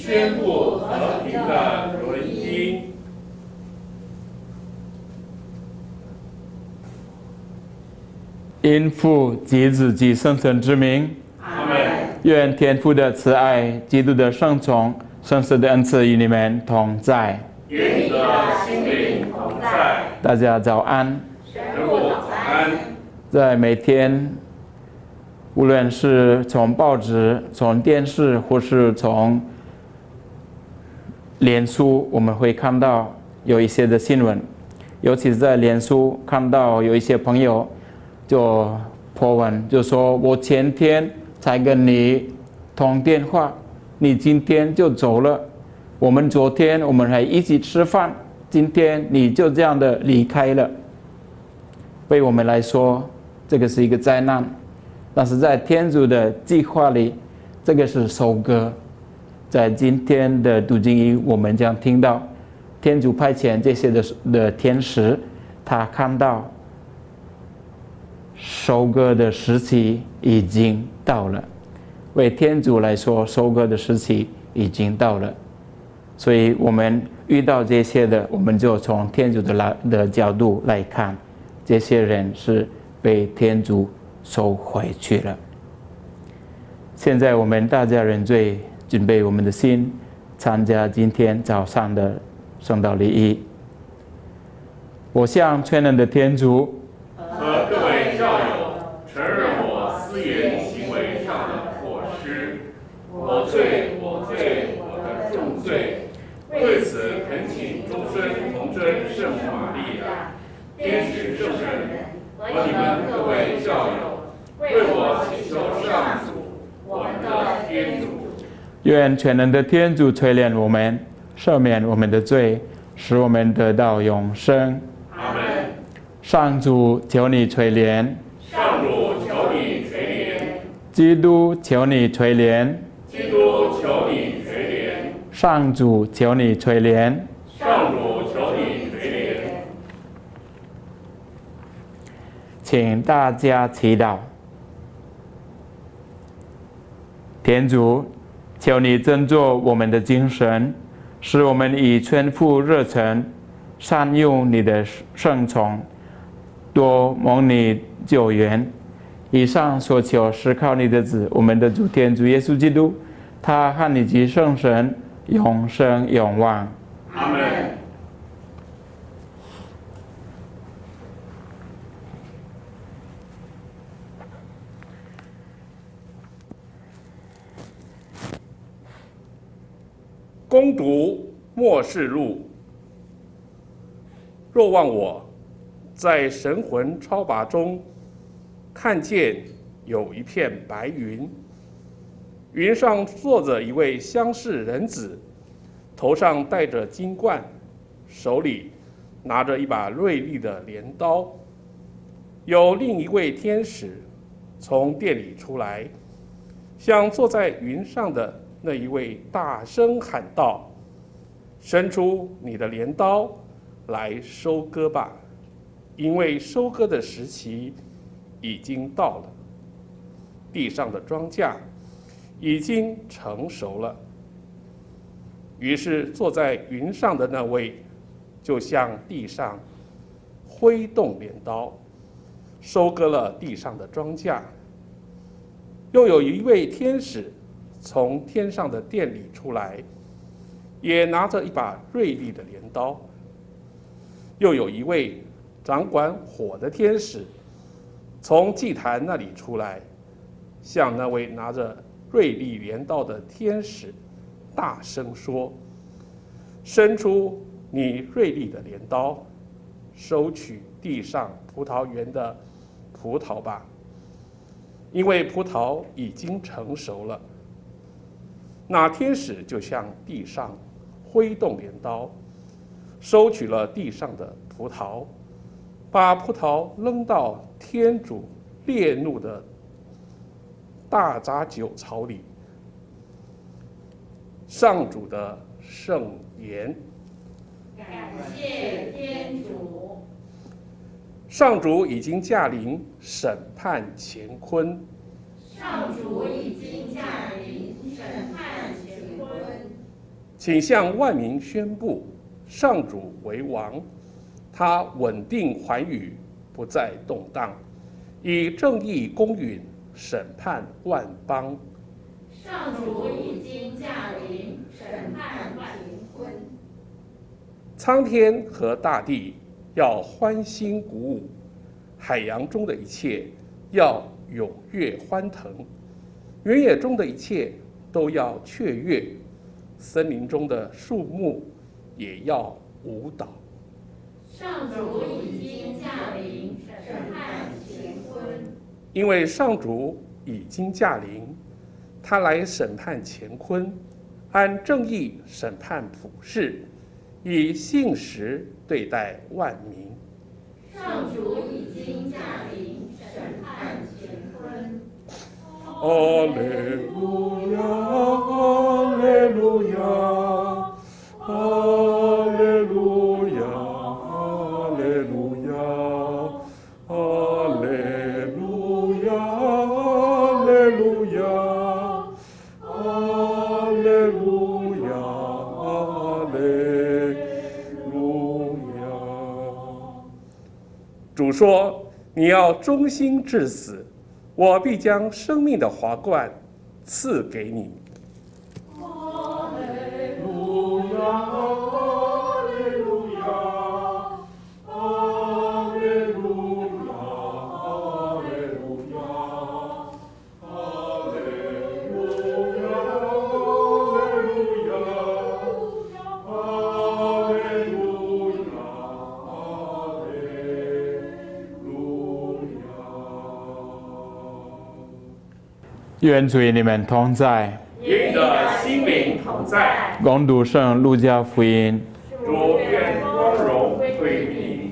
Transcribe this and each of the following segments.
宣布和平的轮音。 因父及子及圣神之名， 阿们。 愿天父的慈爱、基督的圣宠、圣神的恩赐与你们同在。 愿你的心灵同在。 大家早安。 神父早安。 在每天，无论是从报纸、从电视，或是从脸书，我们会看到有一些的新闻，尤其是在脸书看到有一些朋友就po文，就说我前天才跟你通电话，你今天就走了。我们昨天我们还一起吃饭，今天你就这样的离开了。对我们来说，这个是一个灾难，但是在天主的计划里，这个是收割。在今天的读经里，我们将听到天主派遣这些的天使，他看到收割的时期已经到了。为天主来说，收割的时期已经到了。所以我们遇到这些的，我们就从天主的角度来看，这些人是被天主收回去了。现在我们大家人最准备我们的心，参加今天早上的圣道礼仪。我向全能的天主和各位教友承认我私言行为上的过失，我罪，我的重罪。为此恳请诸圣童真圣母玛利亚、天使圣人和你们各位教友，为我祈求上主，我们的天主。 愿全能的天主垂怜我们，赦免我们的罪，使我们得到永生。 阿们。 上主，求你垂怜； 上主，求你垂怜； 基督，求你垂怜； 基督，求你垂怜； 上主，求你垂怜。 上主，求你垂怜。 请大家祈祷。天主，求你振作我们的精神，使我们以全副热忱善用你的圣宠，多蒙你救援。以上所求是靠你的子，我们的主天主耶稣基督，他和你及圣神永生永望。 阿们。攻读末世录。若望我在神魂超拔中看见有一片白云，云上坐着一位乡士人子，头上戴着金冠，手里拿着一把锐利的镰刀。有另一位天使从殿里出来，向坐在云上的那一位大声喊道：伸出你的镰刀来收割吧，因为收割的时期已经到了，地上的庄稼已经成熟了。于是坐在云上的那位就向地上挥动镰刀，收割了地上的庄稼。又有一位天使从天上的殿里出来，也拿着一把锐利的镰刀。又有一位掌管火的天使从祭坛那里出来，向那位拿着锐利镰刀的天使大声说：伸出你锐利的镰刀，收取地上葡萄园的葡萄吧，因为葡萄已经成熟了。那天使就向地上挥动镰刀，收取了地上的葡萄，把葡萄扔到天主烈怒的大杂酒槽里。上主的圣言。 感谢天主。 上主已经驾临审判乾坤。 上主已经驾临审判乾坤。 请向万民宣布：上主为王，他稳定寰宇，不再动荡，以正义公允审判万邦。 上主已经驾临，审判乾坤。 苍天和大地要欢欣鼓舞，海洋中的一切要踊跃欢腾，原野中的一切都要雀跃，森林中的树木也要舞蹈。 上主已经驾临，审判乾坤。 因为上主已经驾临，他来审判乾坤，按正义审判普世，以信实对待万民。 上主已经驾临，审判乾坤。 哈利路亚，哈利路亚，哈利路亚，哈利路亚，哈利路亚，哈利路亚，哈利路亚，哈利路亚。主说：“你要忠心至死。”我必将生命的华冠赐给你。 哈利路亚，哈利路亚，哈利路亚，哈利路亚，哈利路亚，哈利路亚，哈利路亚。 愿主与你们同在， 与你的心灵同在。 恭读圣路加福音。 主愿光荣归于你。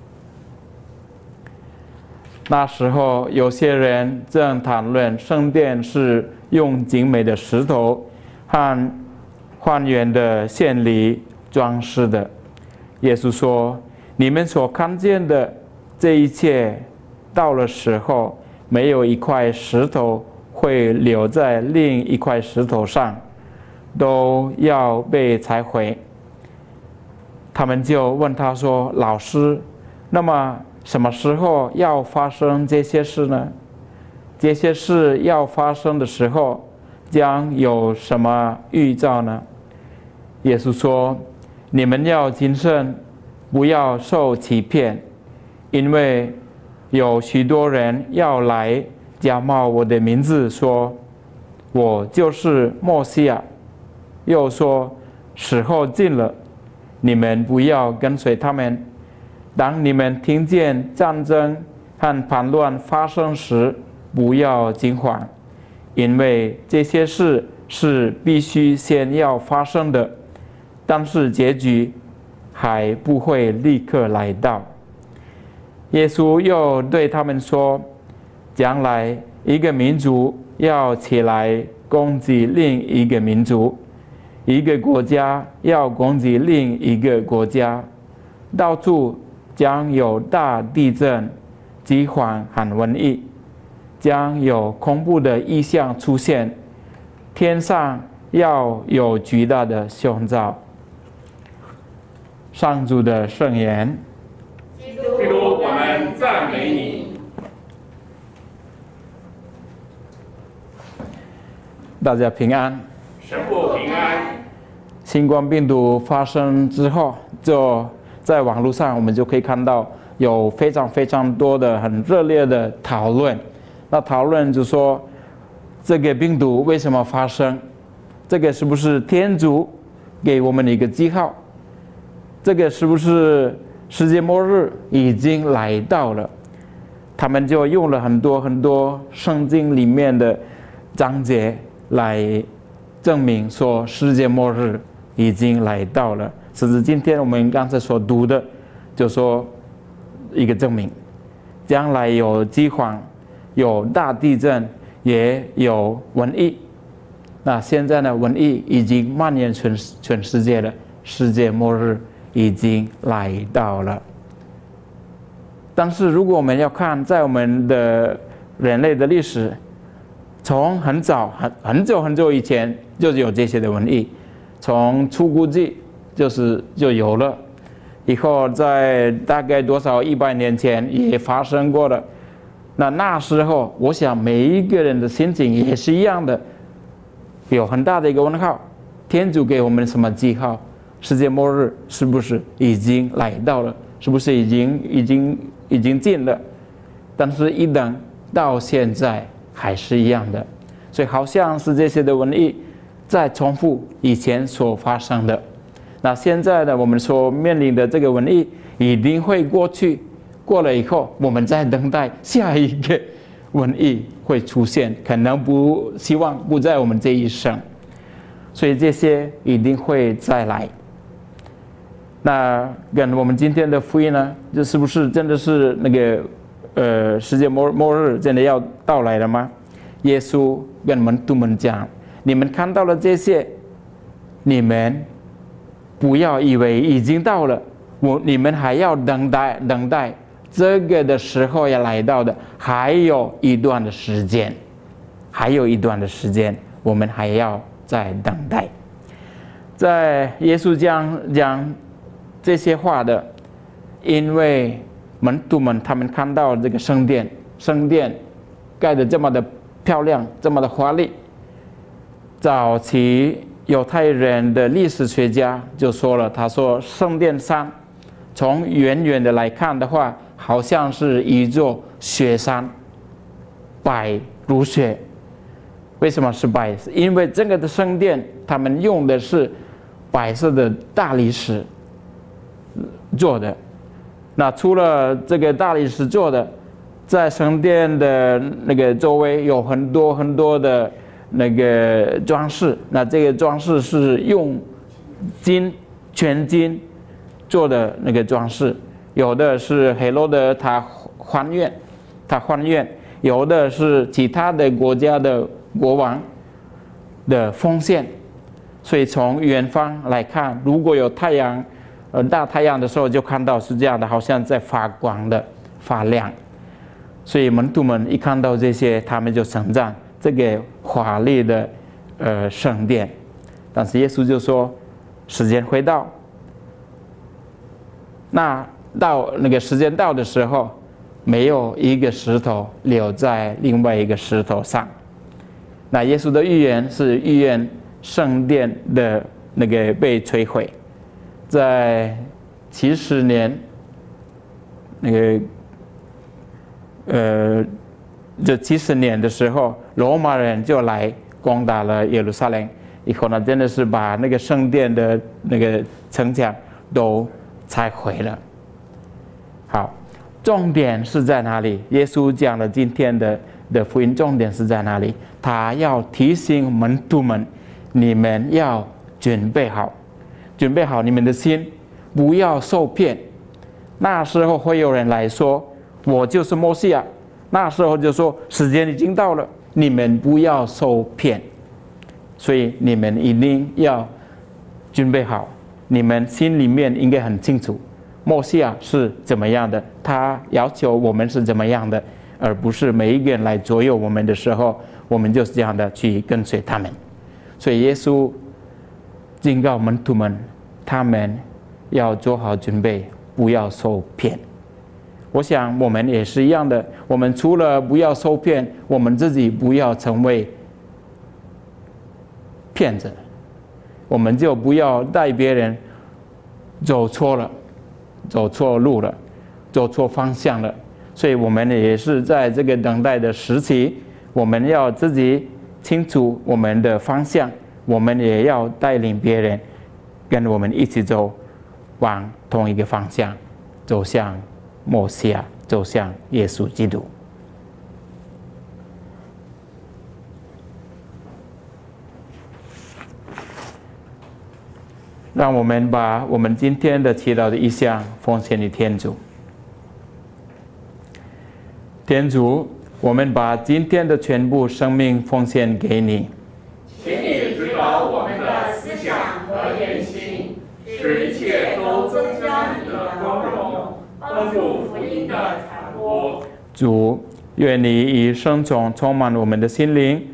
那时候，有些人正谈论圣殿是用精美的石头和还原的献礼装饰的。耶稣说：“你们所看见的这一切，到了时候，没有一块石头会留在另一块石头上，都要被拆毁。”他们就问他说：“老师，那么什么时候要发生这些事呢？这些事要发生的时候，将有什么预兆呢？”耶稣说：“你们要谨慎，不要受欺骗，因为有许多人要来假冒我的名字，说我就是默西亚，又说时候近了，你们不要跟随他们。当你们听见战争和叛乱发生时，不要惊慌，因为这些事是必须先要发生的，但是结局还不会立刻来到。”耶稣又对他们说：“将来一个民族要起来攻击另一个民族，一个国家要攻击另一个国家，到处将有大地震、饥荒和瘟疫，将有恐怖的异象出现，天上要有巨大的凶兆。”上主的圣言。 基督，我们赞美你。 大家平安。 神父平安。 新冠病毒发生之后，就在网络上我们就可以看到有非常多的很热烈的讨论。那讨论就说，这个病毒为什么发生？这个是不是天主给我们的一个记号？这个是不是世界末日已经来到了？他们就用了很多圣经里面的章节来证明说世界末日已经来到了。甚至今天我们刚才所读的，就说一个证明，将来有饥荒，有大地震，也有瘟疫。那现在呢，瘟疫已经蔓延全世界了，世界末日已经来到了。但是如果我们要看在我们的人类的历史，从很久以前就有这些的瘟疫， 从出谷记就有了，以后在大概多少100年前也发生过了。那时候，我想每一个人的心情也是一样的，有很大的一个问号。天主给我们什么记号？世界末日是不是已经来到了？是不是已经近了？但是一等到现在还是一样的，所以好像是这些的瘟疫在重复以前所发生的。那现在呢，我们所面临的这个瘟疫一定会过去，过了以后，我们再等待下一个瘟疫会出现，可能希望不在我们这一生，所以这些一定会再来。那跟我们今天的福音呢，就是不是真的是那个世界末日真的要到来了吗？耶稣跟门徒们讲，你们看到了这些，你们不要以为已经到了，你们还要等待这个的时候要来到的，还有一段的时间，我们还要再等待。在耶稣讲这些话的，因为门徒们他们看到这个圣殿盖得这么的漂亮，这么的华丽。早期犹太人的历史学家就说了，他说圣殿山从远远的来看的话，好像是一座雪山，白如雪。为什么是白？因为这个的圣殿他们用的是白色的大理石做的。那除了这个大理石做的，在圣殿的那个周围有很多的那个装饰。那这个装饰是用全金做的那个装饰，有的是黑罗德他还愿，有的是其他的国家的国王的奉献。所以从远方来看，如果有大太阳的时候，就看到是这样的，好像在发光的发亮。所以门徒们一看到这些，他们就称赞这个华丽的圣殿。但是耶稣就说，时间会到，那到那个时间到的时候，没有一个石头留在另外一个石头上。那耶稣的预言是预言圣殿的那个被摧毁。在70年，那个这70年的时候，罗马人就来攻打了耶路撒冷，以后呢，真的是把那个圣殿的那个城墙都拆毁了。好，重点是在哪里？耶稣讲了今天的福音重点是在哪里？他要提醒门徒们，你们要准备好你们的心，不要受骗。那时候会有人来说，我就是默西亚。那时候就说时间已经到了，你们不要受骗。所以你们一定要准备好，你们心里面应该很清楚，默西亚是怎么样的，他要求我们是怎么样的，而不是每一个人来左右我们的时候，我们就是这样的去跟随他们。所以耶稣警告门徒们，他们要做好准备，不要受骗。我想我们也是一样的，我们除了不要受骗，我们自己不要成为骗子，我们就不要带别人走错了，走错路了，走错方向了。所以我们也是在这个等待的时期，我们要自己清楚我们的方向，我们也要带领别人跟我们一起走，往同一个方向，走向默西亚，走向耶稣基督。让我们把我们今天的祈祷的意向奉献给天主。天主，我们把今天的全部生命奉献给你， 请你指导我们的思想和言行，使一切都增加你的光荣，帮助福音的传播。 主，愿你以圣宠充满我们的心灵，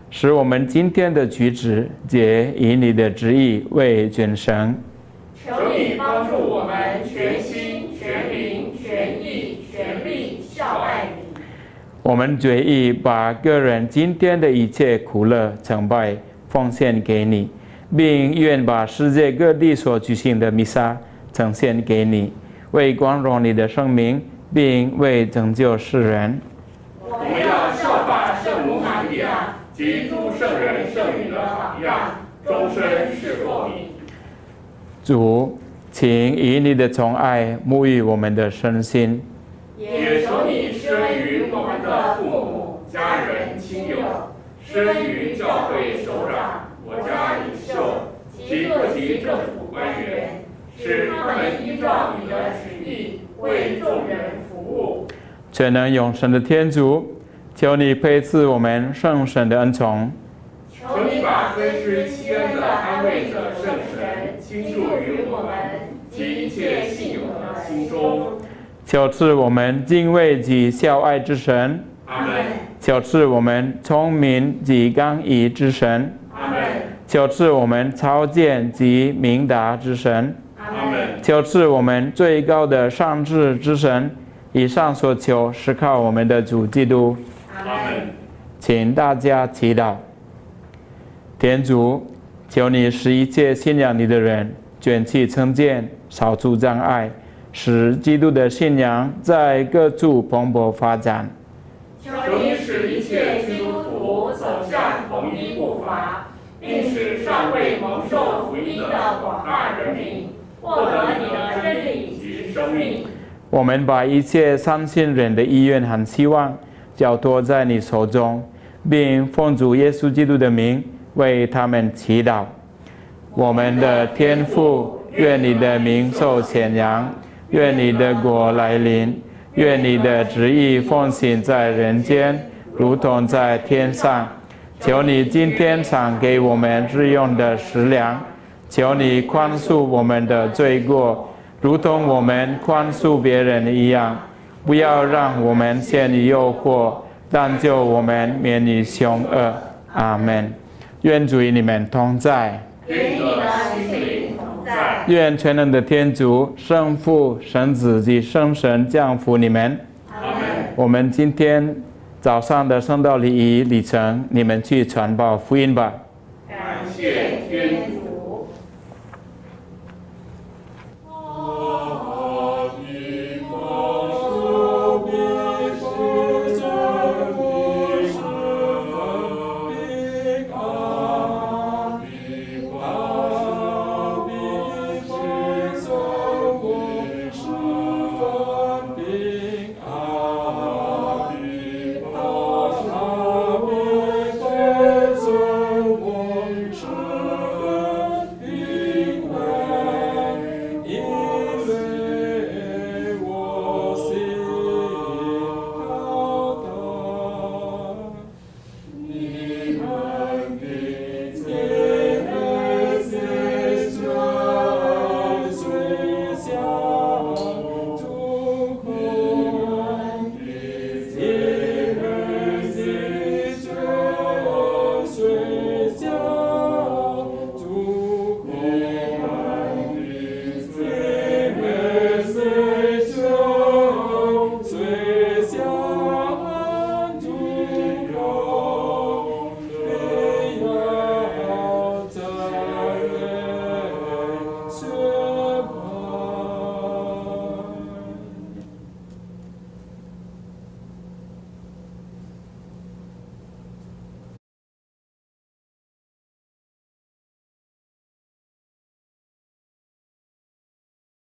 使我们今天的举止皆以你的旨意为准绳。 求你帮助我们全心、全灵、全意、全力效爱你。 我们决意把个人今天的一切苦乐、成败奉献给你，并愿把世界各地所举行的弥撒呈现给你，为光荣你的圣名，并为拯救世人。 我们要效法圣母玛利亚及诸圣人圣女的榜样，终身侍奉你。 主，请以你的宠爱沐浴我们的身心， 也求你施恩于我们的父母、家人、亲友，施恩于教会首长、国家领袖及各级政府官员，使他们依照你的旨意为众人服务。 全能永生的天主，求你配赐我们圣神的恩宠， 求你把恩师期恩的安慰者圣神倾注于我们及一切信友的心中。 求赐我们敬畏及孝爱之神， 阿们。 求赐我们聪明及刚毅之神， 阿们。 求赐我们超见及明达之神， 阿们。 求赐我们最高的上智之神。以上所求是靠我们的主基督。 阿们。 请大家祈祷。天主，求你使一切信仰你的人卷起成见，扫除障碍，使基督的信仰在各处蓬勃发展。 求你使一切基督徒走向统一步伐，并使尚未蒙受福音的广大人民获得你的真理及生命。 我们把一切相信人的意愿和希望交托在你手中，并奉主耶稣基督的名为他们祈祷。我们的天父，愿你的名受显扬，愿你的国来临，愿你的旨意奉行在人间，如同在天上。求你今天赏给我们日用的食粮，求你宽恕我们的罪过，如同我们宽恕别人一样，不要让我们陷于诱惑，但救我们免于凶恶。阿们。愿主与你们同在， 与你的心灵同在。 愿全能的天主、圣父、圣子及圣神降福你们。 阿们。 我们今天早上的圣道礼仪里程，你们去传报福音吧。